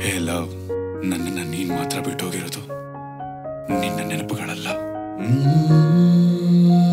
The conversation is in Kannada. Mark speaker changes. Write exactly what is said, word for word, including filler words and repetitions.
Speaker 1: ಹೇ ಲವ್, ನನ್ನನ್ನು ನೀನ್ ಮಾತ್ರ ಬಿಟ್ಟೋಗಿರೋದು ನಿನ್ನ ನೆನಪುಗಳಲ್ಲ.